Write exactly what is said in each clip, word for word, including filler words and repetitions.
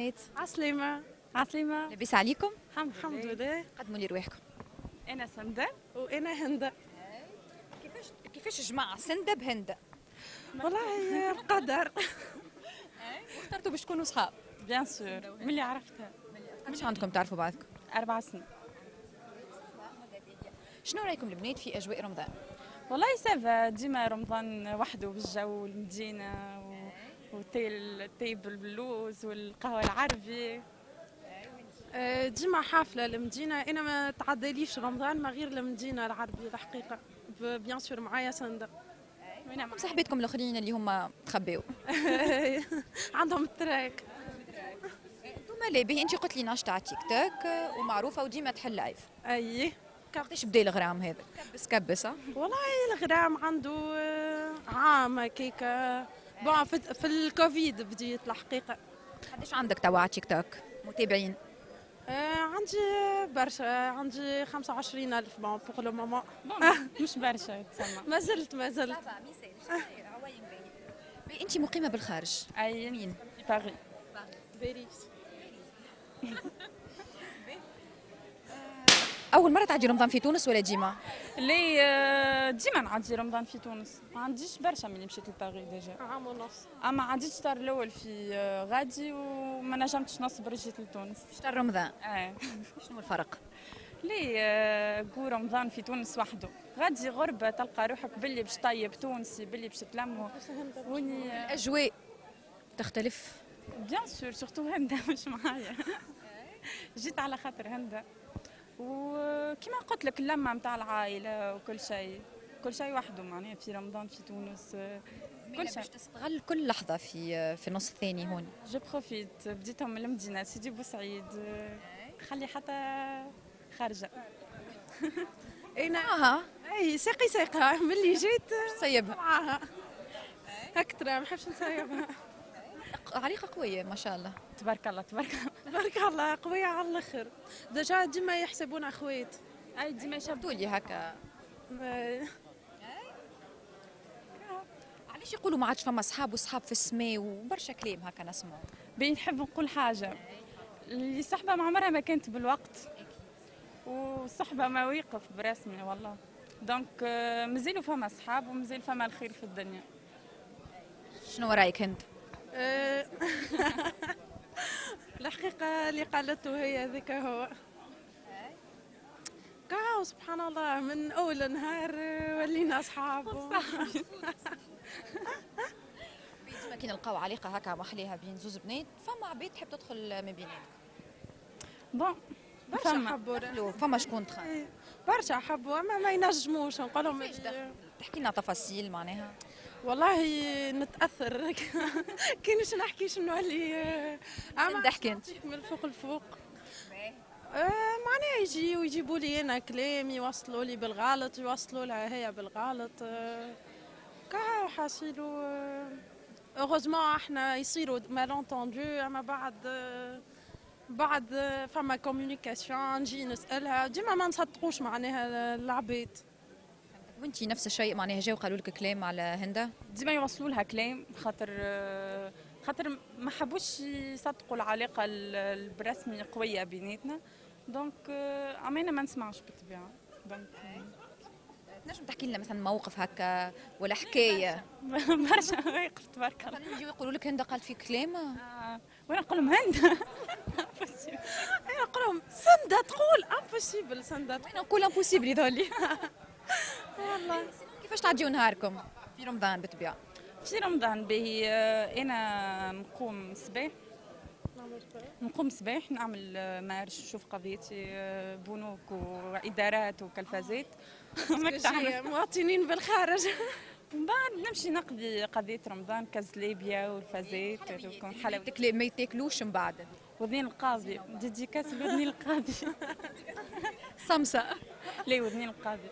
بنات. عسلامة. عسلامة. لاباس عليكم؟ الحمد, الحمد لله. قدموا لي رواحكم. أنا سندة وأنا هندة. كيفاش كيفاش جماعة سندة بهندة؟ والله القدر. واخترتوا باش تكونوا صحاب؟ بيان سور ملي عرفتها. قداش عندكم تعرفوا بعضكم؟ أربع سنين. شنو رايكم البنات في أجواء رمضان؟ والله سافا ديما رمضان وحده بالجو المدينة و... وتي التي باللوز والقهوة العربي. ديما حافلة المدينة. أنا ما تعداليش رمضان ما غير المدينة العربية الحقيقة. بيان سور معايا سندة. وين صاحباتكم الآخرين اللي هما تخباو؟ عندهم التراك. انتوما لا باهي، انت قلت لي ناشطة على تيك توك ومعروفة وديما تحل لايف. أي. قداش بدا الغرام هذا؟ كبس كبس ها؟ والله الغرام عنده عام هكاكا. بون في, في الكوفيد بديت الحقيقة. قداش عندك توا على تيك توك متابعين؟ آه عندي برشا، عندي خمسة وعشرين ألف بون بوغ لو مومون. مش برشا تسمى. ما زلت ما زلت. انت مقيمة بالخارج؟ أي. مين؟ باريس. باريس. أول مرة تعدي رمضان في تونس ولا ديما؟ لي ديما نعدي رمضان في تونس، ما عنديش برشا ملي مشيت لباريس ديجا. عام ونص. أما عديت الشهر الأول في غادي وما نجمتش نصبر جيت لتونس. شهر رمضان؟ اه. شنو الفرق؟ لي قو رمضان في تونس وحده، غادي غربة تلقى روحك باللي باش طيب تونسي باللي باش تلموا. وني الأجواء تختلف؟ بيان سور سورتو هندا مش معايا. جيت على خاطر هندا. وكما قلت لك اللمه نتاع العائله وكل شيء كل شيء وحده معناها في رمضان في تونس كل شيء. باش تستغل كل لحظه في في النص الثاني هون. جو بروفيت بديتهم من المدينه سيدي بوسعيد خلي حتى خارجه. انا اه اي ساقي ساقها ملي جيت سيبها معاها هكتر ما نحبش نسيبها. عريقه قويه ما شاء الله. تبارك الله تبارك الله تبارك الله قويه على الاخر. ديجا ديما يحسبونا اخوات. اي ديما يشبهوا لي هكا. علاش يقولوا ما عادش فما صحاب وصحاب في السماء وبرشا كلام هكا نسمعوا؟ بين نحب نقول حاجه اللي صحبه مع عمرها ما كانت بالوقت وصحبه مواقف برسمي والله. دونك مازالوا فما صحاب ومازال فما الخير في الدنيا. شنو رايك انت؟ الحقيقة اللي قالته هي ذيك هو كاو سبحان الله من أول نهار ولينا أصحاب. ديما كي نلقاو علاقة هكا محليها بين زوز بنات فما عباد تحب تدخل ما بيناتكم. بون برشا حبوا فما شكون دخل؟ برشا حبوا أما ما ينجموش نقولهم. تحكي لنا تفاصيل معناها. والله نتاثر كي نش نحكي شنو اللي اما تحكي انت من الفوق الفوق. آه معناها يجي ويجيبوا لي انا كلام يوصلوا لي بالغلط يوصلوا لها هي بالغلط. آه كا حاصلوا اوغوزمون احنا يصيروا مالونتوندو اما بعد آه بعد آه فما كوميونيكاسيون نجي نسالها ديما ما نصدقوش معناها العباد. وانتي نفس الشيء معناها جاو قالوا لك كلام على هندا؟ ديما يوصلوا لها كلام خاطر خاطر ما حبوش يصدقوا العلاقه الرسمي قويه بيناتنا. دونك عمينا ما نسمعش بالطبيعه. دونك نجم تحكي لنا مثلا موقف هكا ولا حكايه؟ برشا مواقف تبارك الله. يجيو يقولوا لك هندا قالت في كلام؟ آه. وانا نقول لهم هندا انا نقول لهم سنده تقول امبوسيبل سنده انا نقول امبوسيبل يظهر والله. كيفاش تعديو نهاركم في رمضان بالطبيعه؟ في رمضان باهي انا نقوم صباح نقوم صباح نعمل مارش نشوف قضيتي بنوك وادارات وكلفازات. مواطنين بالخارج. من بعد نمشي نقضي قضيه رمضان كزليبيا والفازات وكون حلويات. ما يتاكلوش من بعد. وذنين القاضي ديديكاس لوذنين القاضي. صمسه. ليه وذنين القاضي.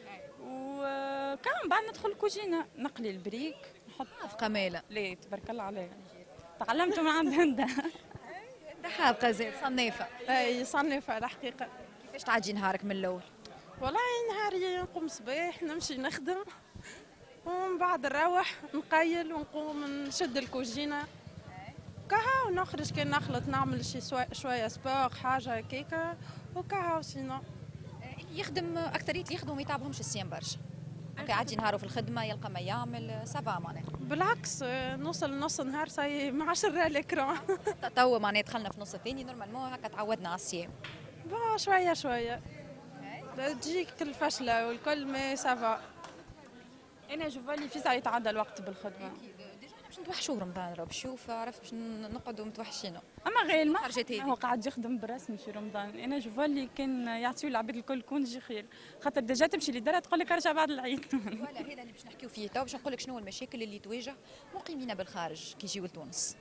وكان بعد ندخل الكوجينه نقلي البريك نحط حافقه ماله. ليه تبارك الله عليها تعلمته من عند هندا. حافقه زين صنيفه. اي صنيفه الحقيقه. كيفاش تعدي نهارك من الاول؟ والله نهاري نقوم صباح نمشي نخدم ومن بعد نروح نقيل ونقوم نشد الكوجينه كهو نخرج كي نخلط نعمل شي شويه سبور حاجه هكاكا وكهو سينو. اللي يخدم اكثريه اللي يخدموا ما يتعبهمش الصيام برشا. اوكي عادي نهارو في الخدمه يلقى ما يعمل سافا معناها. بالعكس نوصل نص نهار ساي ما عادش نرى الإكران. تو معناها دخلنا في نص الثاني نورمالمون هكا تعودنا على الصيام. بون شويه شويه تجيك الفشله والكل مي سافا. انا جو فالي في ساعه يتعدى الوقت بالخدمه. ديجا باش نتوحشوا رمضان راه باش نشوف عرفت باش نقعدوا متوحشينه. اما غير ما خرجت هذه هو قاعد يخدم برسمي في رمضان. انا جو فالي كان يعطيو العباد الكل كون تجي خير خاطر ديجا تمشي لدارها تقول لك ارجع بعد العيد. ولا هذا اللي باش نحكيو فيه تو باش نقول لك شنو المشاكل اللي تواجه مقيمين بالخارج كي يجيو لتونس.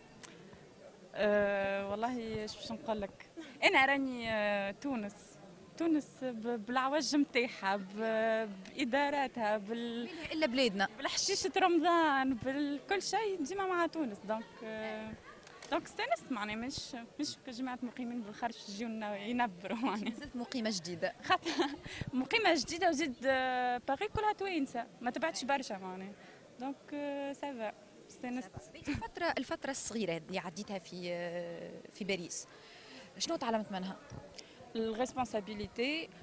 أه والله اش باش نقول لك انا راني أه تونس تونس بالعوج نتاعها باداراتها بال الا بلادنا بالحشيشه رمضان بالكل شيء ديما مع تونس دونك أه دونك استانست معناها مش مش كجماعه مقيمين بالخارج يجيو ينبروا معناها. زدت مقيمه جديده خاطر مقيمه جديده وزيد باغي كلها توينسه ما تبعتش برشا معناها دونك سافا استانست. الفتره الفتره الصغيره اللي عديتها في في باريس شنو تعلمت منها؟ الريسبونسابيلتي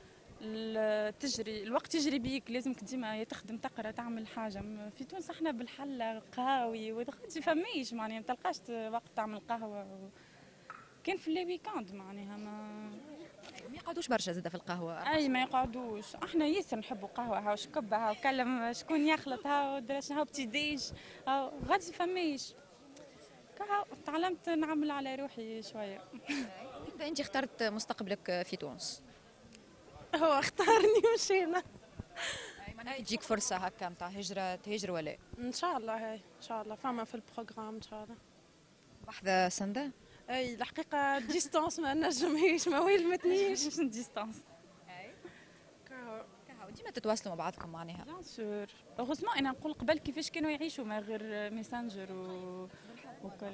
تجري الوقت يجري بيك لازمك ديما تخدم تقرا تعمل حاجه. في تونس احنا بالحله قهاوي وغادي فماش معناها ما تلقاش وقت تعمل قهوه كان في لي ويكاند معناها ما ما يقعدوش برشا زاده في القهوه. اي ما يقعدوش احنا ياسر نحبوا قهوه هاو شكبه هاو كلم شكون يخلط هاو درش هاو بتي ديج هاو غادي فماش كهو تعلمت نعمل على روحي شويه. انت اخترت مستقبلك في تونس؟ هو اختارني مشينا. تجيك فرصه هكا نتاع هجره تهجر ولا؟ ان شاء الله هاي ان شاء الله فما في البروغرام ان شاء الله. بحذا سنده؟ اي الحقيقه ديستانس ما نجمهاش ما ويلمتنيش. ديستانس. اي كهو كهو ديما تتواصلوا مع بعضكم معناها. بيان سور اوغوزمون انا نقول قبل كيفاش كانوا يعيشوا ما غير ميسنجر و... وكل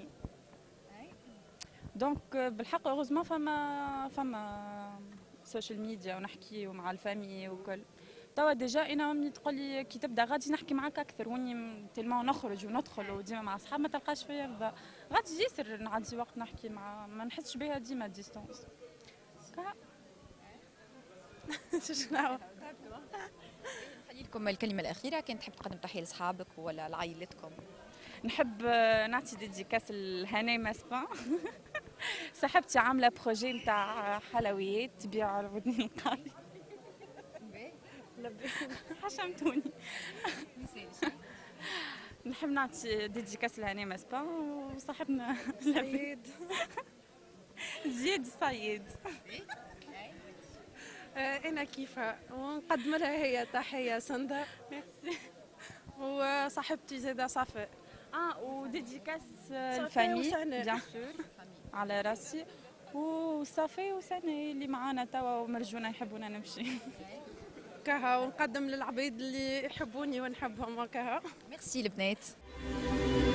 دونك بالحق اوغوزمون فما فما سوشيال ميديا ونحكي مع الفامي وكل. توا ديجا انا امي تقول لي كي تبدا غادي نحكي معاك اكثر واني تلمون نخرج وندخل وديما مع اصحاب ما تلقاش فيا فضا غادي ياسر نعدي وقت نحكي مع ما نحسش بها ديما ديستونس. شنو نخلي لكم الكلمه الاخيره كان تحب تقدم تحيه لاصحابك ولا لعائلتكم؟ نحب نعطي ديديكاس لهنا مسبا صاحبتي عامله بروجي نتاع حلويات تبيع الودن القاري. حشمتوني. نحب نعطي ديديكاس لهنا مسبا وصاحبنا زياد زياد الصياد. انا كيفها ونقدم لها هي تحيه سنده وصاحبتي زاده صفاء. اه وديديكاس الفامي بيان سور على راسي وصافي وسنة اللي معانا توا ومرجونا يحبونا نمشي. كها ونقدم للعبيد اللي يحبوني ونحبهم وكها. ميرسي البنات.